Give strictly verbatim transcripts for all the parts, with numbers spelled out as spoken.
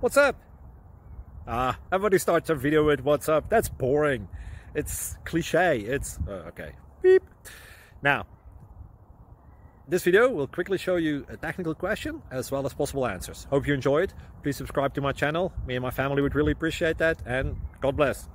What's up? Ah, everybody starts their video with what's up. That's boring. It's cliche. It's uh, okay. Beep. Now, this video will quickly show you a technical question as well as possible answers. Hope you enjoyed. Please subscribe to my channel. Me and my family would really appreciate that, and God bless.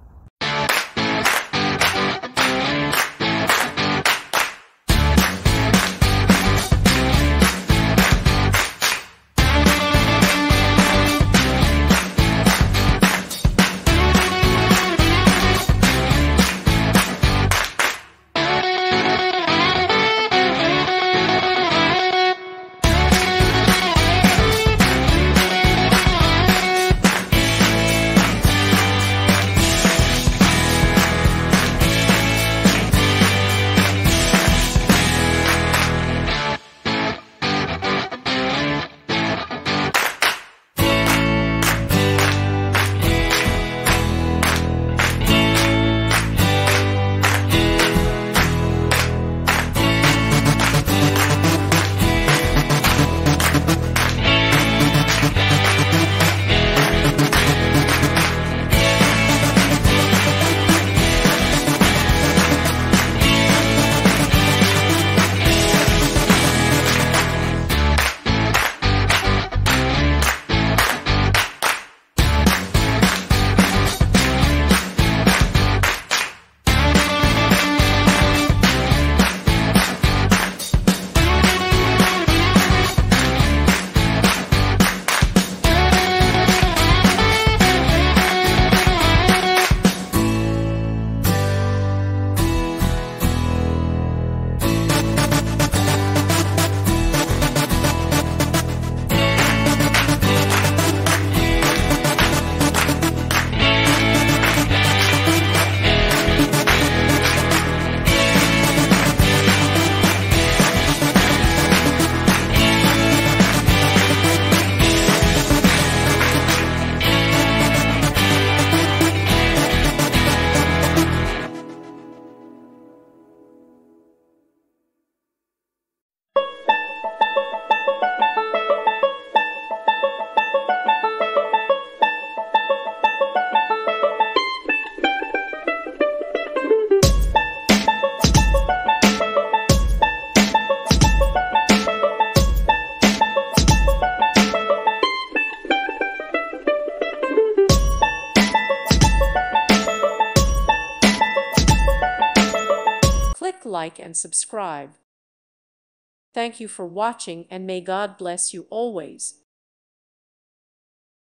Click like and subscribe. Thank you for watching, and may God bless you always.